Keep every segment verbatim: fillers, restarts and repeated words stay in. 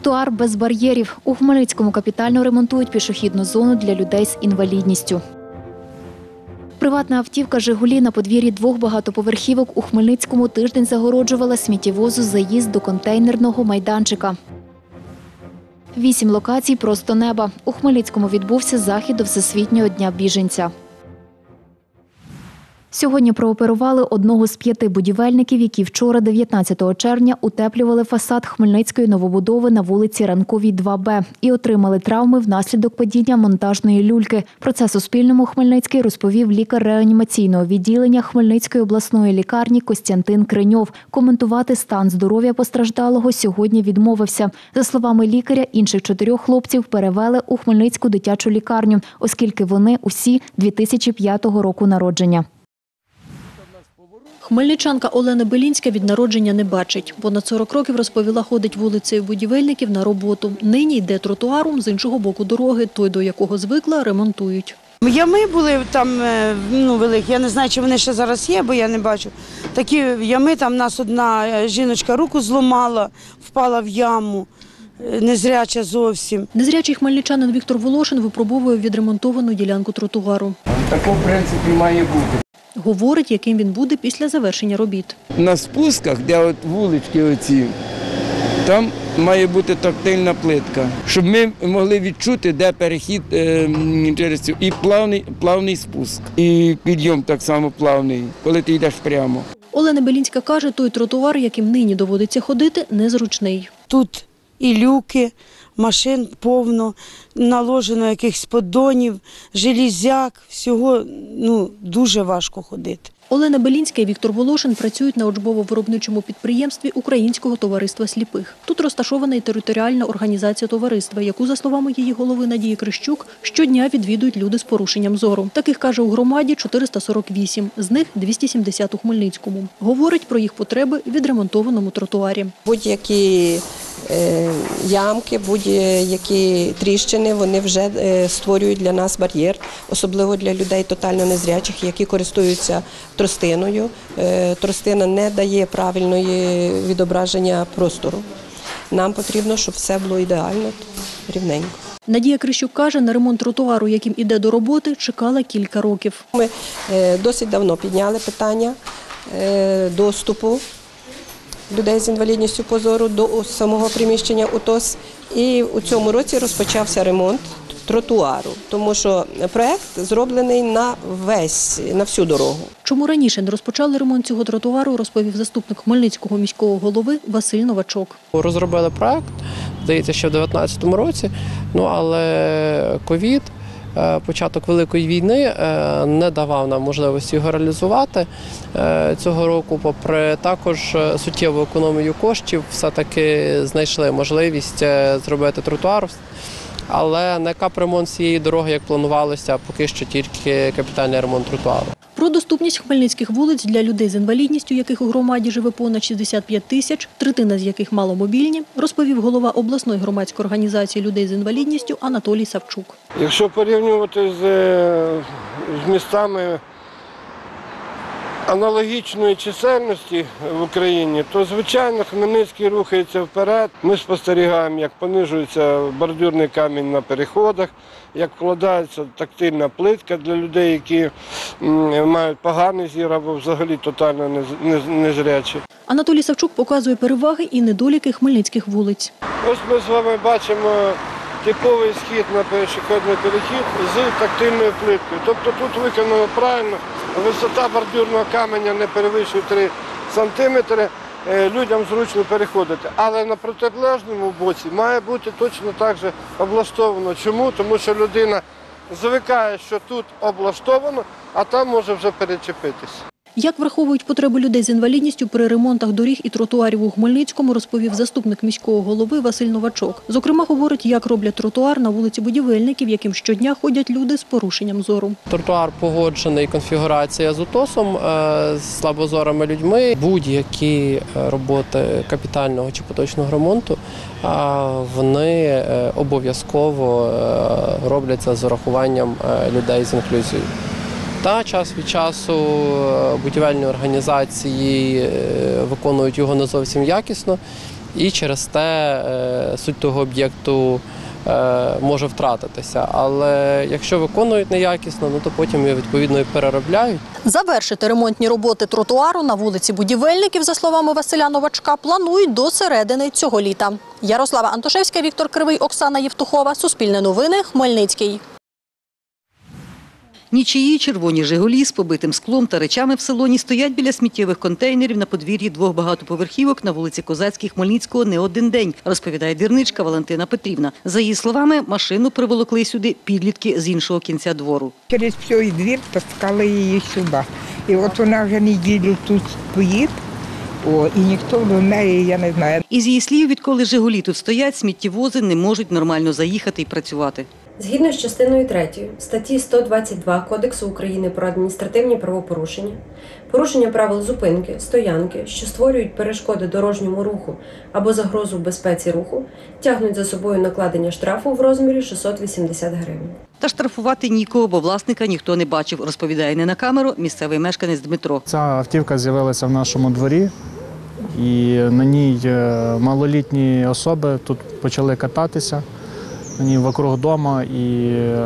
Тротуар без бар'єрів. У Хмельницькому капітально ремонтують пішохідну зону для людей з інвалідністю. Приватна автівка «Жигулі» на подвір'ї двох багатоповерхівок у Хмельницькому тиждень загороджувала сміттєвозу заїзд до контейнерного майданчика. Вісім локацій просто неба. У Хмельницькому відбувся захід до Всесвітнього дня біженця. Сьогодні прооперували одного з п'яти будівельників, які вчора, дев'ятнадцятого червня, утеплювали фасад Хмельницької новобудови на вулиці Ранковій, два Б і отримали травми внаслідок падіння монтажної люльки. Про це Суспільному Хмельницький розповів лікар реанімаційного відділення Хмельницької обласної лікарні Костянтин Криньов. Коментувати стан здоров'я постраждалого сьогодні відмовився. За словами лікаря, інших чотирьох хлопців перевели у Хмельницьку дитячу лікарню, оскільки вони усі дві тисячі п'ятого року народження. Хмельничанка Олена Белінська від народження не бачить. Понад сорок років, розповіла, ходить вулицею будівельників на роботу. Нині йде тротуаром з іншого боку дороги, той, до якого звикла, ремонтують. Ями були там ну, великі, я не знаю, чи вони ще зараз є, бо я не бачу. Такі ями, там нас одна жіночка руку зламала, впала в яму. Незряча зовсім. Незрячий хмельничанин Віктор Волошин випробовує відремонтовану ділянку тротуару. Такого, в принципі, має бути. Говорить, яким він буде після завершення робіт. На спусках, де от вулички оці, там має бути тактильна плитка, щоб ми могли відчути, де перехід е, через цю. І плавний, плавний спуск, і підйом так само плавний, коли ти йдеш прямо. Олена Белінська каже, той тротуар, яким нині доводиться ходити, незручний. Тут і люки, машин повно, наложено якихось поддонів, железяк, всього ну, дуже важко ходити. Олена Белінська і Віктор Волошин працюють на учбово-виробничому підприємстві Українського товариства сліпих. Тут розташована і територіальна організація товариства, яку, за словами її голови Надії Крищук, щодня відвідують люди з порушенням зору. Таких, каже, у громаді чотириста сорок вісім, з них двісті сімдесят у Хмельницькому. Говорить про їх потреби в відремонтованому тротуарі. Будь-які ямки, будь-які тріщини, вони вже створюють для нас бар'єр, особливо для людей тотально незрячих, які користуються тростиною. Тростина не дає правильної відображення простору. Нам потрібно, щоб все було ідеально, рівненько. Надія Крищук каже, на ремонт тротуару, яким іде до роботи, чекала кілька років. Ми досить давно підняли питання доступу людей з інвалідністю по зору до самого приміщення УТОС. І у цьому році розпочався ремонт тротуару, тому що проєкт зроблений на весь, на всю дорогу. Чому раніше не розпочали ремонт цього тротуару, розповів заступник Хмельницького міського голови Василь Новачок. Розробили проєкт, здається, ще в дві тисячі дев'ятнадцятому році, ну але ковід, початок Великої війни не давав нам можливості його реалізувати. Цього року, попри також суттєву економію коштів, все-таки знайшли можливість зробити тротуар, але не капремонт цієї дороги, як планувалося, поки що тільки капітальний ремонт тротуару. Про доступність хмельницьких вулиць для людей з інвалідністю, яких у громаді живе понад шістдесят п'ять тисяч, третина з яких маломобільні, розповів голова обласної громадської організації людей з інвалідністю Анатолій Савчук. Якщо порівнювати з, з містами аналогічної чисельності в Україні, то, звичайно, Хмельницький рухається вперед. Ми спостерігаємо, як понижується бордюрний камінь на переходах, як вкладається тактильна плитка для людей, які мають поганий зір або взагалі тотально незрячі. Анатолій Савчук показує переваги і недоліки хмельницьких вулиць. Ось ми з вами бачимо типовий схід на пішохідний перехід з тактильною плиткою. Тобто тут виконано правильно, висота бордюрного каменя не перевищує три сантиметри, людям зручно переходити. Але на протилежному боці має бути точно так же облаштовано. Чому? Тому що людина звикає, що тут облаштовано, а там може вже перечепитись. Як враховують потреби людей з інвалідністю при ремонтах доріг і тротуарів у Хмельницькому, розповів заступник міського голови Василь Новачок. Зокрема, говорить, як роблять тротуар на вулиці Будівельників, яким щодня ходять люди з порушенням зору. Тротуар погоджений, конфігурація з УТОСом, з слабозорими людьми. Будь-які роботи капітального чи поточного ремонту, вони обов'язково робляться з урахуванням людей з інклюзією. Та час від часу будівельні організації виконують його не зовсім якісно, і через те суть того об'єкту може втратитися. Але якщо виконують неякісно, ну то потім його відповідно і переробляють. Завершити ремонтні роботи тротуару на вулиці Будівельників, за словами Василя Новачка, планують до середини цього літа. Ярослава Антошевська, Віктор Кривий, Оксана Євтухова. Суспільне новини, Хмельницький. Нічиї червоні «Жигулі» з побитим склом та речами в салоні стоять біля сміттєвих контейнерів на подвір'ї двох багатоповерхівок на вулиці Козацькій Хмельницького не один день, розповідає двірничка Валентина Петрівна. За її словами, машину приволокли сюди підлітки з іншого кінця двору. Через всю двір таскали її сюди. І от вона вже неділю тут стоїть, о, і ніхто до неї, я не знаю. Із її слів, відколи «Жигулі» тут стоять, сміттєвози не можуть нормально заїхати і працювати. Згідно з частиною третьою статті сто двадцять два Кодексу України про адміністративні правопорушення, порушення правил зупинки, стоянки, що створюють перешкоди дорожньому руху або загрозу безпеці руху, тягнуть за собою накладення штрафу в розмірі шістсот вісімдесят гривень. Та штрафувати нікого, бо власника ніхто не бачив, розповідає не на камеру місцевий мешканець Дмитро. Ця автівка з'явилася в нашому дворі, і на ній малолітні особи тут почали кататися. Вони вокруг дому, і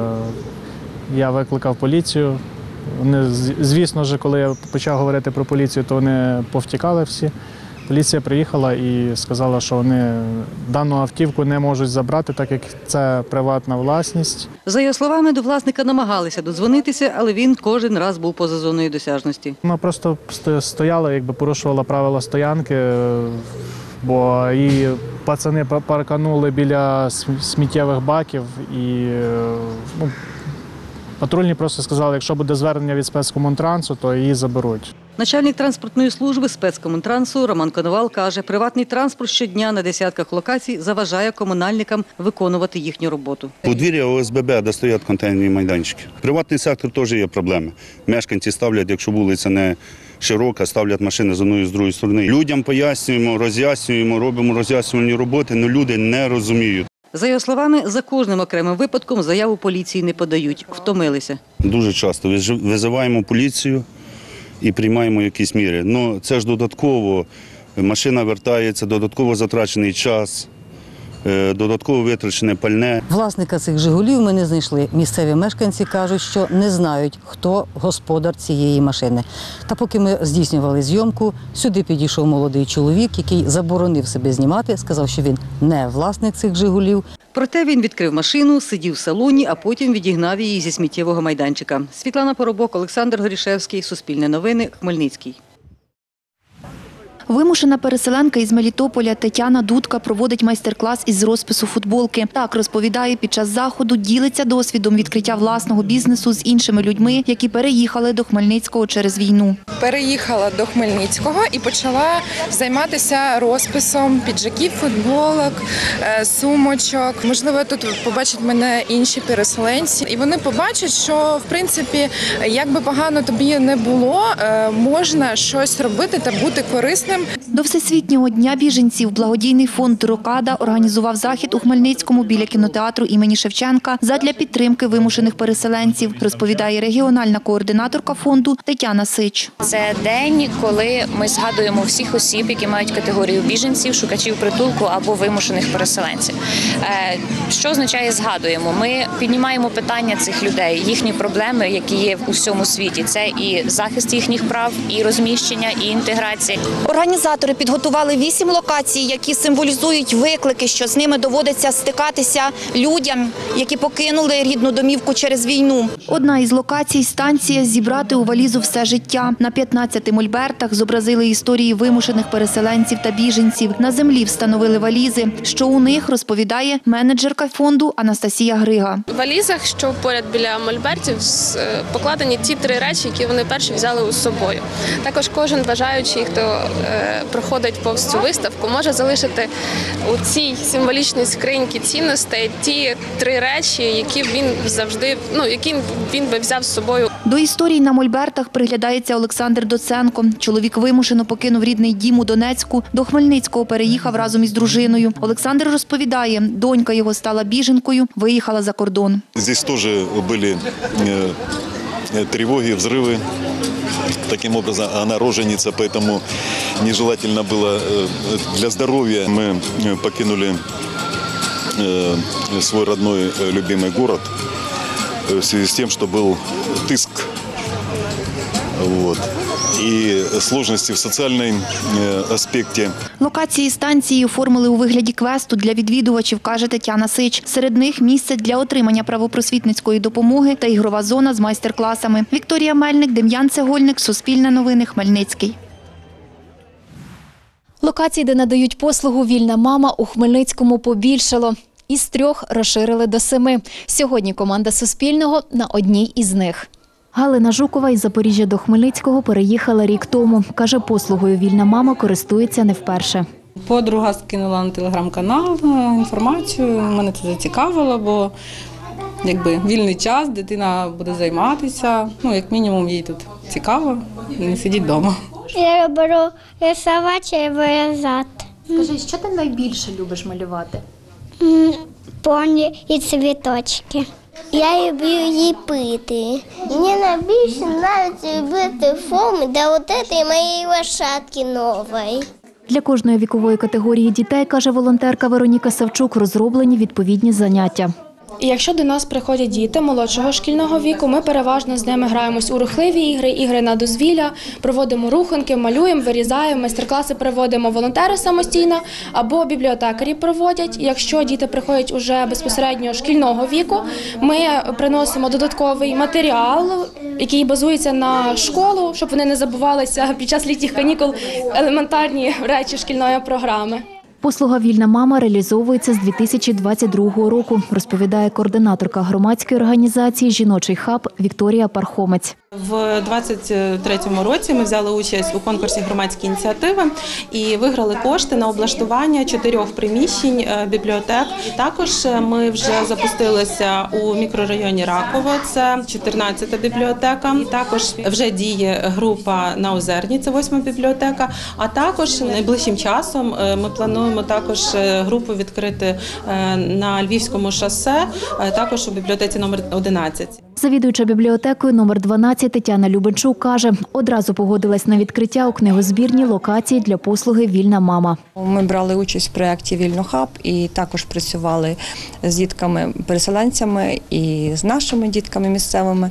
я викликав поліцію. Вони, звісно ж, коли я почав говорити про поліцію, то вони повтікали всі. Поліція приїхала і сказала, що вони дану автівку не можуть забрати, так як це приватна власність. За його словами, до власника намагалися додзвонитися, але він кожен раз був поза зоною досяжності. Вона просто стояла, якби порушувала правила стоянки, бо її пацани парканули біля сміттєвих баків і ну, патрульні просто сказали, якщо буде звернення від спецкомунтрансу, то її заберуть. Начальник транспортної служби спецкомунтрансу Роман Коновал каже, приватний транспорт щодня на десятках локацій заважає комунальникам виконувати їхню роботу. Подвір'я О С Б Б, де стоять контейнерні майданчики. Приватний сектор теж є проблеми. Мешканці ставлять, якщо вулиця не широка, ставлять машини з одної і з другої сторони. Людям пояснюємо, роз'яснюємо, робимо роз'яснювальні роботи, але люди не розуміють. За його словами, за кожним окремим випадком заяву поліції не подають. Втомилися. Дуже часто визиваємо поліцію і приймаємо якісь міри. Ну, це ж додатково, машина вертається, додатково затрачений час, додатково витрачене пальне. Власника цих «Жигулів» ми не знайшли. Місцеві мешканці кажуть, що не знають, хто господар цієї машини. Та поки ми здійснювали зйомку, сюди підійшов молодий чоловік, який заборонив себе знімати, сказав, що він не власник цих «Жигулів». Проте він відкрив машину, сидів в салоні, а потім відігнав її зі сміттєвого майданчика. Світлана Поробок, Олександр Горішевський, Суспільне новини, Хмельницький. Вимушена переселенка із Мелітополя Тетяна Дудка проводить майстер-клас із розпису футболки. Так розповідає, під час заходу ділиться досвідом відкриття власного бізнесу з іншими людьми, які переїхали до Хмельницького через війну. Переїхала до Хмельницького і почала займатися розписом піджаків, футболок, сумочок. Можливо, тут побачать мене інші переселенці. І вони побачать, що, в принципі, як би погано тобі не було, можна щось робити та бути корисним. До Всесвітнього дня біженців благодійний фонд «Рокада» організував захід у Хмельницькому біля кінотеатру імені Шевченка задля підтримки вимушених переселенців, розповідає регіональна координаторка фонду Тетяна Сич. Це день, коли ми згадуємо всіх осіб, які мають категорію біженців, шукачів притулку або вимушених переселенців. Що означає згадуємо? Ми піднімаємо питання цих людей, їхні проблеми, які є у всьому світі. Це і захист їхніх прав, і розміщення, і інтеграція. Організатори підготували вісім локацій, які символізують виклики, що з ними доводиться стикатися людям, які покинули рідну домівку через війну. Одна із локацій – станція «Зібрати у валізу все життя». На п'ятнадцяти мольбертах зобразили історії вимушених переселенців та біженців. На землі встановили валізи. Що у них, розповідає менеджерка фонду Анастасія Грига. В валізах, що поряд біля мольбертів, покладені ті три речі, які вони перші взяли із собою. Також кожен бажаючий, хто проходить повз цю виставку, може залишити у цій символічній скриньці цінностей ті три речі, які він завжди, ну, які він би взяв з собою. До історій на мольбертах приглядається Олександр Доценко. Чоловік вимушено покинув рідний дім у Донецьку. До Хмельницького переїхав разом із дружиною. Олександр розповідає, донька його стала біженкою, виїхала за кордон. Здесь теж були тривоги, взриви. Таким образом, она роженица, поэтому нежелательно было для здоровья. Мы покинули свой родной любимый город в связи с тем, что был тиск. Вот. І складності в соціальному аспекті. Локації станції оформили у вигляді квесту для відвідувачів, каже Тетяна Сич. Серед них місце для отримання правопросвітницької допомоги та ігрова зона з майстер-класами. Вікторія Мельник, Дем'ян Цегольник, Суспільне новини, Хмельницький. Локацій, де надають послугу «Вільна мама» у Хмельницькому побільшало. Із трьох розширили до семи. Сьогодні команда Суспільного на одній із них. Галина Жукова із Запоріжжя до Хмельницького переїхала рік тому. Каже, послугою «Вільна мама» користується не вперше. Подруга скинула на телеграм-канал інформацію, мене це зацікавило, бо якби вільний час, дитина буде займатися, ну як мінімум їй тут цікаво, не сидіть вдома. Я люблю рисувати і вирізати. Скажи, що ти найбільше любиш малювати? Поні і цвіточки. Я люблю ліпити. Мені найбільше подобається робити форми для от цієї моєї лошадки нової. Для кожної вікової категорії дітей, каже волонтерка Вероніка Савчук, розроблені відповідні заняття. І якщо до нас приходять діти молодшого шкільного віку, ми переважно з ними граємось у рухливі ігри, ігри на дозвілля, проводимо рухунки, малюємо, вирізаємо, майстер-класи проводимо волонтери самостійно або бібліотекарі проводять. Якщо діти приходять уже безпосередньо шкільного віку, ми приносимо додатковий матеріал, який базується на школу, щоб вони не забувалися під час літніх канікул елементарні речі шкільної програми. Послуга «Вільна мама» реалізовується з дві тисячі двадцять другого року, розповідає координаторка громадської організації «Жіночий хаб» Вікторія Пархомець. В двадцять третьому році ми взяли участь у конкурсі «Громадські ініціативи» і виграли кошти на облаштування чотирьох приміщень бібліотек. І також ми вже запустилися у мікрорайоні Раково, це чотирнадцята бібліотека. І також вже діє група на Озерній, це восьма бібліотека. А також найближчим часом ми плануємо також групу відкрити на Львівському шосе, також у бібліотеці номер одинадцять. Завідуюча бібліотекою номер дванадцять Тетяна Любенчук каже, одразу погодилась на відкриття у книгозбірні локації для послуги «Вільна мама». Ми брали участь в проєкті «Вільно хаб» і також працювали з дітками-переселенцями і з нашими дітками місцевими.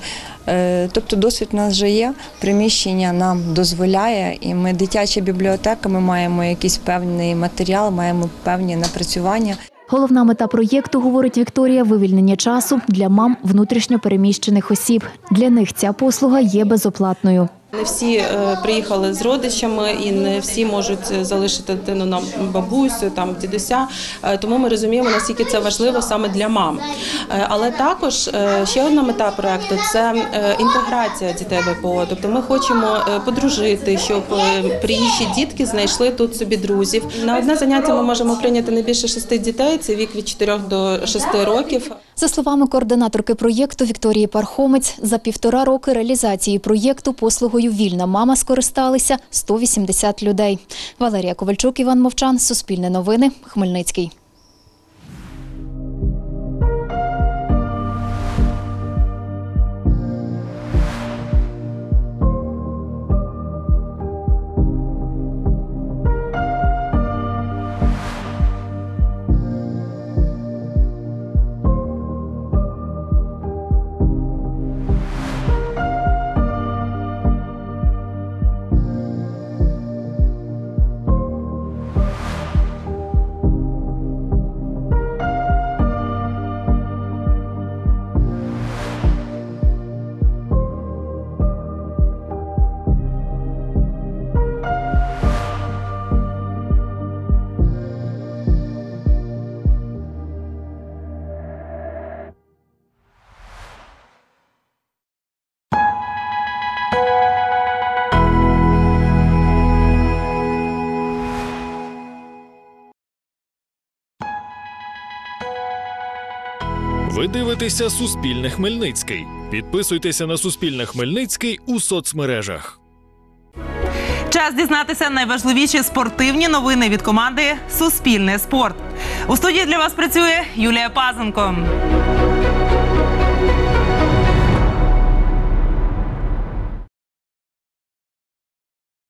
Тобто досвід у нас вже є, приміщення нам дозволяє, і ми дитяча бібліотека, ми маємо якийсь певний матеріал, маємо певні напрацювання. Головна мета проєкту, говорить Вікторія, вивільнення часу для мам внутрішньо переміщених осіб. Для них ця послуга є безоплатною. Не всі приїхали з родичами і не всі можуть залишити дитину на бабусю, там, дідуся. Тому ми розуміємо, наскільки це важливо саме для мам. Але також ще одна мета проєкту – це інтеграція дітей ВПО. Тобто ми хочемо подружити, щоб приїжджі дітки знайшли тут собі друзів. На одне заняття ми можемо прийняти не більше шести дітей, це вік від чотирьох до шести років. За словами координаторки проєкту Вікторії Пархомець, за півтора роки реалізації проєкту послугою «Вільна мама» скористалися сто вісімдесят людей. Валерія Ковальчук, Іван Мовчан, Суспільне новини, Хмельницький. Ви дивитеся «Суспільне Хмельницький». Підписуйтеся на «Суспільне Хмельницький» у соцмережах. Час дізнатися найважливіші спортивні новини від команди «Суспільне спорт». У студії для вас працює Юлія Пазенко.